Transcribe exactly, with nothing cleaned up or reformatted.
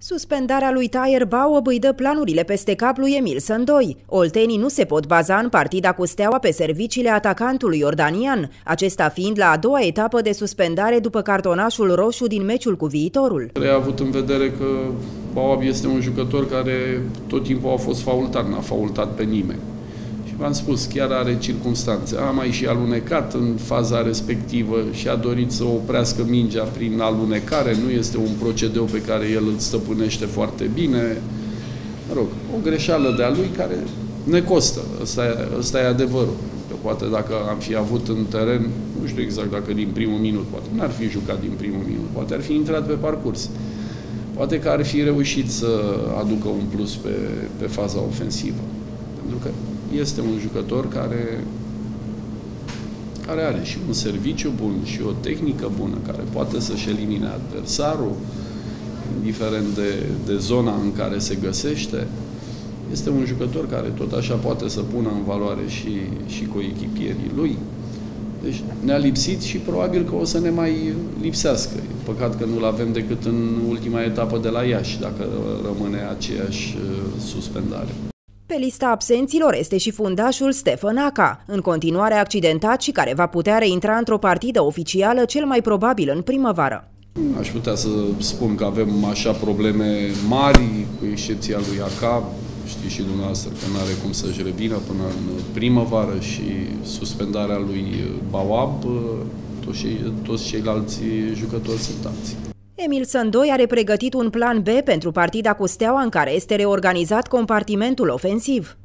Suspendarea lui Taher Baob îi dă planurile peste cap lui Emil Sândoi. Oltenii nu se pot baza în partida cu Steaua pe serviciile atacantului iordanian, acesta fiind la a doua etapă de suspendare după cartonașul roșu din meciul cu Viitorul. A avut în vedere că Baob este un jucător care tot timpul a fost faultat, n-a faultat pe nimeni. Și v-am spus, chiar are circumstanțe. A mai și alunecat în faza respectivă și a dorit să oprească mingea prin alunecare. Nu este un procedeu pe care el îl stăpânește foarte bine. Mă rog, o greșeală de-a lui care ne costă. Ăsta e, ăsta e adevărul. Că poate dacă am fi avut în teren, nu știu exact dacă din primul minut, poate n-ar fi jucat din primul minut, poate ar fi intrat pe parcurs. Poate că ar fi reușit să aducă un plus pe, pe faza ofensivă. Pentru că este un jucător care, care are și un serviciu bun și o tehnică bună, care poate să-și elimine adversarul, indiferent de, de zona în care se găsește. Este un jucător care tot așa poate să pună în valoare și, și coechipierii lui. Deci ne-a lipsit și probabil că o să ne mai lipsească. E păcat că nu-l avem decât în ultima etapă de la Iași, dacă rămâne aceeași suspendare. Pe lista absenților este și fundașul Stefan Aca, în continuare accidentat și care va putea reintra într-o partidă oficială cel mai probabil în primăvară. Aș putea să spun că avem așa probleme mari, cu excepția lui Aca. Știți și dumneavoastră că nu are cum să-și revină până în primăvară și suspendarea lui Baob, toți, toți ceilalți jucători sunt alții. Emil Sândoi are pregătit un plan B pentru partida cu Steaua în care este reorganizat compartimentul ofensiv.